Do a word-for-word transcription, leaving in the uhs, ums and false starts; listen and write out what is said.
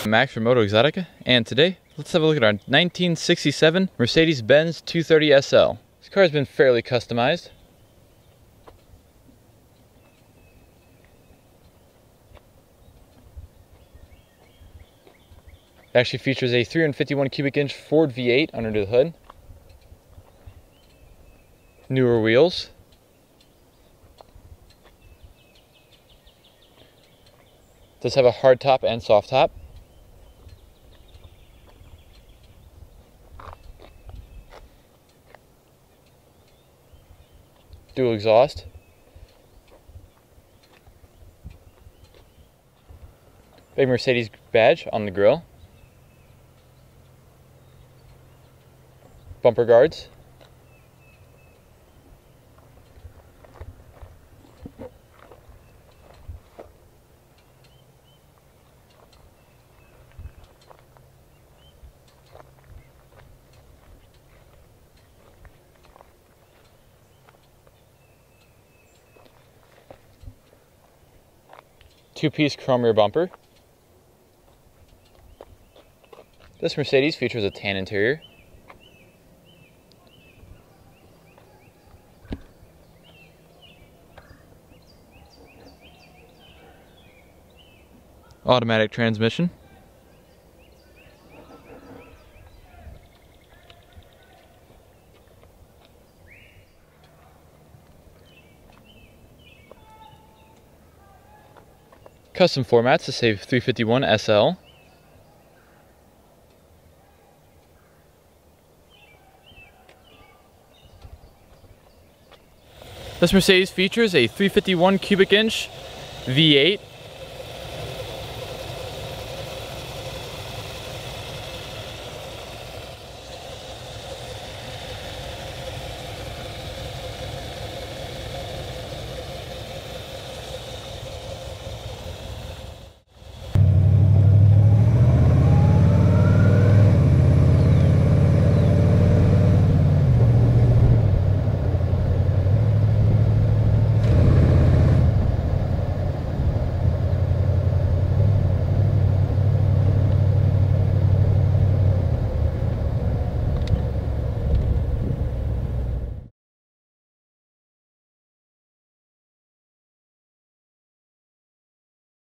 Max from Moto Exotica, and today let's have a look at our nineteen sixty-seven Mercedes-Benz two thirty S L. This car has been fairly customized. It actually features a three hundred fifty-one cubic inch Ford V eight under the hood. Newer wheels. Does have a hard top and soft top. Dual exhaust. Big Mercedes badge on the grille. Bumper guards. Two-piece chrome rear bumper. This Mercedes features a tan interior. Automatic transmission. Custom floor mats to save three fifty-one S L. This Mercedes features a three hundred fifty-one cubic inch V eight